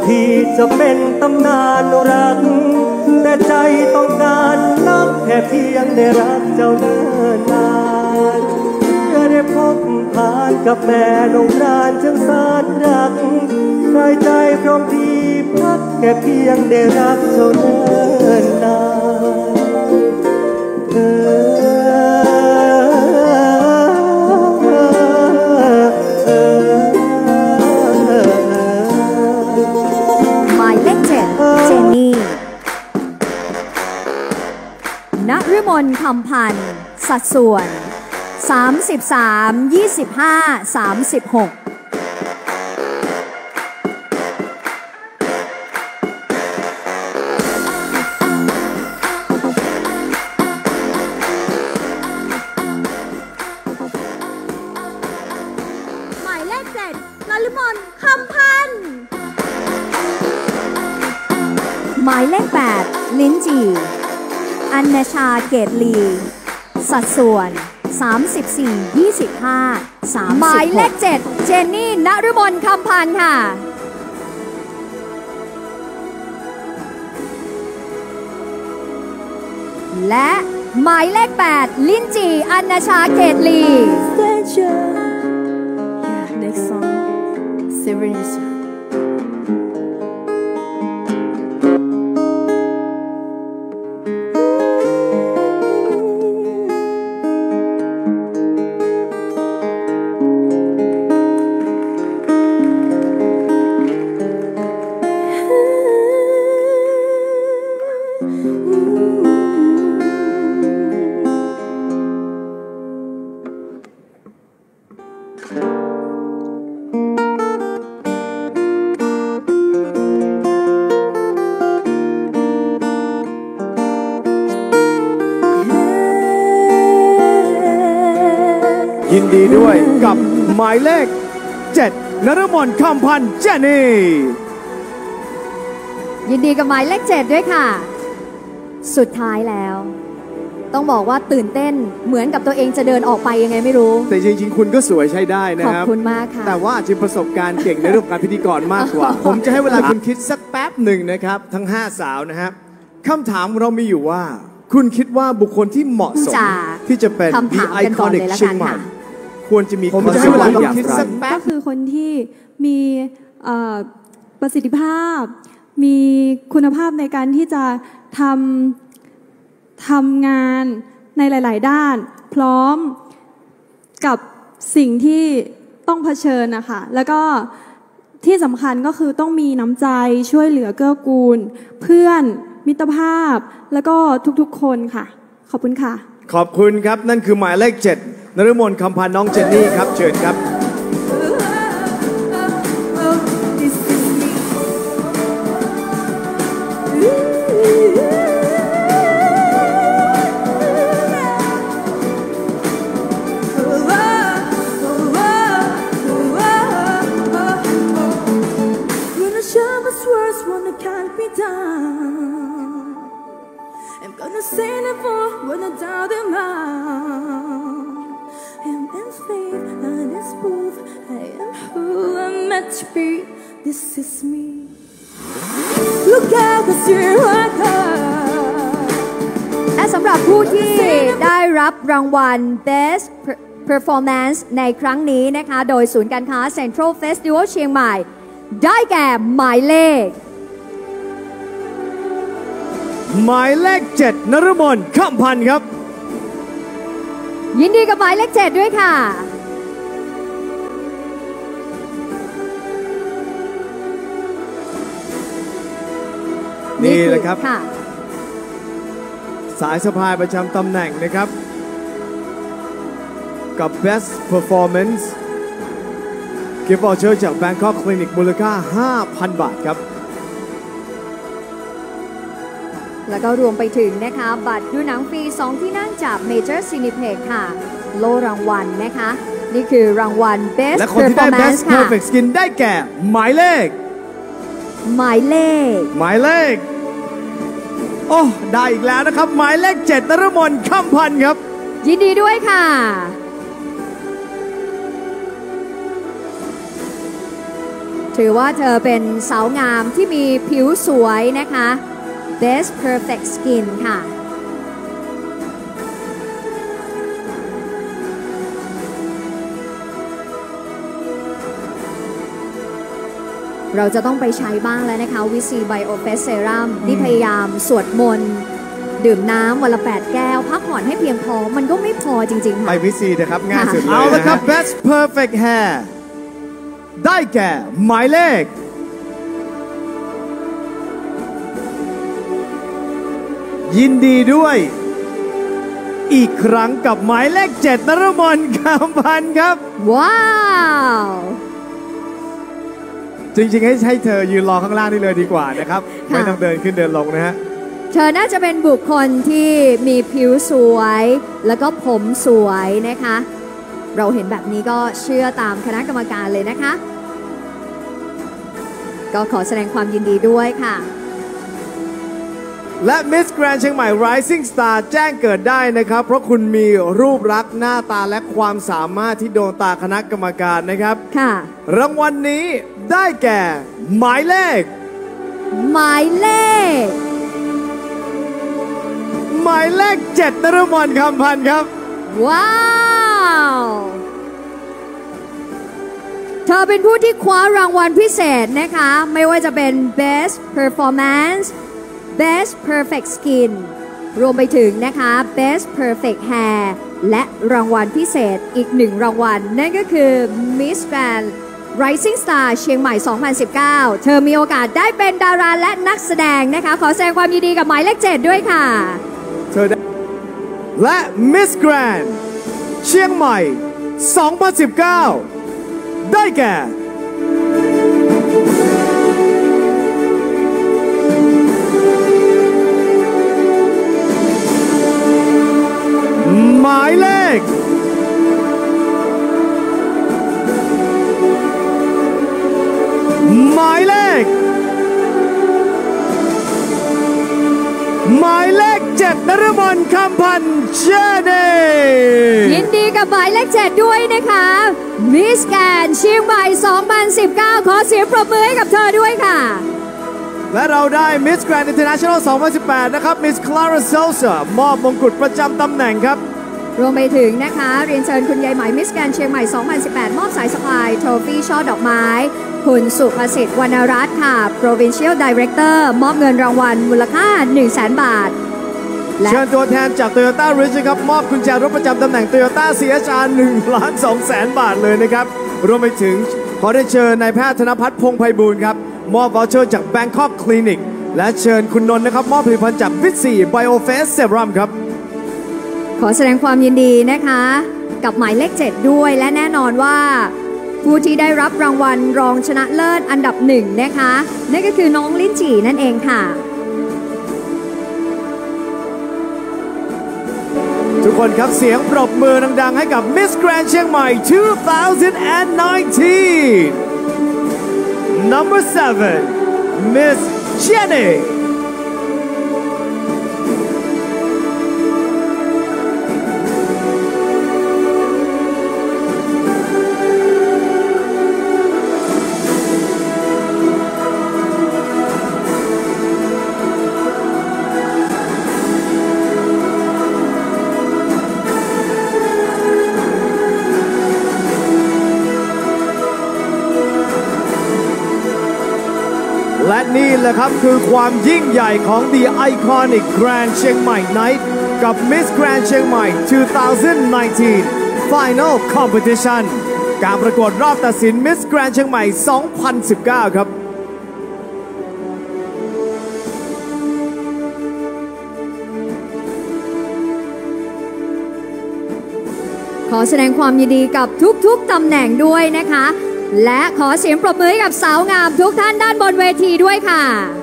ทีจะเป็นตำนานรักแต่ใจต้องการนักแค่เพียงได้รักเจ้าเนิ่นนานเมื่อได้พบผ่านกับแม่นงรานจังสารรักใส่ใจพร้อมที่พักแค่เพียงได้รักเจ้าเนิ่นนานหมายเลข 7 เจนนี่ณฤมลคำพันธ์สัดส่วน33 25 36 หมายเลข 7 นฤมลคำพันธ์หมายเลข 8 ลิ้นจี่อัญชาเกตลีสัดส่วน34 25 36หมายเลข 7 เจนนี่ณฤมลคำพันธ์ค่ะและหมายเลข 8 ลิ้นจี่อัญชาเกตลี next song Severus ยินดีด้วยกับหมายเลข 7 นฤมลคำพันธ์เจนนี่ยินดีกับหมายเลข 7 ด้วยค่ะสุดท้ายแล้วต้องบอกว่าตื่นเต้นเหมือนกับตัวเองจะเดินออกไปยังไงไม่รู้แต่จริงๆคุณก็สวยใช้ได้นะครับขอบคุณมากค่ะแต่ว่าจะประสบการณ์เก่งในเรื่องการพิธีกรมากกว่า ผมจะให้เวลาคุณคิดสักแป๊บหนึ่งนะครับทั้ง5สาวนะครับคำถามเรามีอยู่ว่าคุณคิดว่าบุคคลที่เหมาะสมที่จะเป็น The Iconic เชียงใหม่ควรจะมีผมจะให้เวลาคุณคิดสักแป๊บก็คือคนที่มีประสิทธิภาพมีคุณภาพในการที่จะทำงานในหลายๆด้านพร้อมกับสิ่งที่ต้องเผชิญนะคะแล้วก็ที่สำคัญก็คือต้องมีน้ำใจช่วยเหลือเกื้อกูลเพื่อนมิตรภาพแล้วก็ทุกๆคนค่ะขอบคุณค่ะขอบคุณครับนั่นคือหมายเลข 7 นฤมลคำพันธ์น้องเจนนี่ครับเชิญครับ Say never when I doubt them out. And in faith and it's proof I am who I'm meant to be. This is me. Look at the circle. และสำหรับผู้ที่ได้รับรางวัล Best Performance ในครั้งนี้นะคะโดยศูนย์การค้า Central Festival เชียงใหม่ได้แก่หมายเลขหมายเลข 7 นฤมลคำพันธ์ครับยินดีกับหมายเลข 7 ด้วยค่ะนี่แหละครับสายสะพายประจำตำแหน่งนะครับกับ Best Performance Gift Voucher จาก Bangkok Clinic มูลค่า 5,000 บาทครับแล้วก็รวมไปถึงนะคะบัตรดูหนังฟรี2ที่นั่งจาก Major Cineplex ค่ะโล่รางวัลนะคะนี่คือรางวัล Best และคนที่ได้ Best Perfect Skin ได้แก่หมายเลขโอ้ได้อีกแล้วนะครับหมายเลข 7 นฤมลคำพันธ์ครับยินดีด้วยค่ะถือว่าเธอเป็นสาวงามที่มีผิวสวยนะคะ Best Perfect Skin ค่ะเราจะต้องไปใช้บ้างแล้วนะคะวิซีไบโอเฟสเซรั่มนี่พยายามสวดมนต์ดื่มน้ำวันละ 8 แก้ว พักผ่อนให้เพียงพอมันก็ไม่พอจริงๆค่ะไปวิซีนะครับง่ายสุดเลยเอาละครับ Best Perfect Hair ได้แก่หมายเลขยินดีด้วยอีกครั้งกับหมายเลข 7 นฤมล คำพันธ์ครับว้าวจริงๆให้เธอยืนรอข้างล่างนี่เลยดีกว่านะครับไม่ต้องเดินขึ้นเดินลงนะฮะเธอน่าจะเป็นบุคคลที่มีผิวสวยแล้วก็ผมสวยนะคะเราเห็นแบบนี้ก็เชื่อตามคณะกรรมการเลยนะคะก็ขอแสดงความยินดีด้วยค่ะและ Miss Grand เชียงใหม่ Rising Star แจ้งเกิดได้นะครับเพราะคุณมีรูปลักษณ์หน้าตาและความสามารถที่โดนตาคณะกรรมการนะครับค่ะรางวัลนี้ได้แก่หมายเลข 7 นฤมล คำพันธ์ครับว้าวเธอเป็นผู้ที่คว้ารางวัลพิเศษนะคะไม่ว่าจะเป็น Best Performance Best Perfect Skin รวมไปถึงนะคะ Best Perfect Hair และรางวัลพิเศษอีก1รางวัลนั่นก็คือ Miss Grand Rising Star เชียงใหม่ 2019 เธอมีโอกาสได้เป็นดาราและนักแสดงนะคะขอแสดงความยินดีกับหมายเลข 7 ด้วยค่ะและ Miss Grand เชียงใหม่ 2019 ได้แก่หมายเลข7 นฤมล คำพันธ์เชเน่ยินดีกับหมายเลข 7 ด้วยนะคะมิสแกรนด์เชียงใหม่ 2019 ขอเสียงปรบมือให้กับเธอด้วยค่ะและเราได้ Miss Grand International 2018 นะครับ Miss Clara Sosa มอบมงกุฎประจำตำแหน่งครับรวมไปถึงนะคะเรียนเชิญคุณยายไหมมิสแกรนด์เชียงใหม่ 2018 มอบสายสะพายโทฟี่ช่อดอกไม้คุณสุภสิทธิ์วรรณรัตน์ค่ะ Provincial Director มอบเงินรางวัลมูลค่า 100,000 บาทเชิญตัวแทนจาก Toyota Rich ครับมอบกุญแจรถประจำตำแหน่ง Toyota CHR 1,200,000 บาทเลยนะครับรวมไปถึงขอได้เชิญนายแพทย์ธนภัทรพงษ์ไพบูลย์ครับมอบ voucher จาก Bangkok Clinic และเชิญคุณนนท์นะครับมอบผลิตภัณฑ์จาก Vitsi Bioface Serum ครับขอแสดงความยินดีนะคะกับหมายเลข 7 ด้วยและแน่นอนว่าผู้ที่ได้รับรางวัลรองชนะเลิศอันดับ1นะคะนั่นก็คือน้องลิ้นจี่นั่นเองค่ะทุกคนครับเสียงปรบมือดังๆให้กับ Miss Grand เชียงใหม่ 2019 Number 7 Miss Jennyและนี่แหละครับคือความยิ่งใหญ่ของ The Iconic Grand เชียงใหม่ Night กับ Miss Grand เชียงใหม่ 2019 Final Competition การประกวดรอบตัดสิน Miss Grand เชียงใหม่ 2019 ครับขอแสดงความยินดีกับทุกๆตำแหน่งด้วยนะคะและขอเสียงปรบมือให้กับสาวงามทุกท่านด้านบนเวทีด้วยค่ะ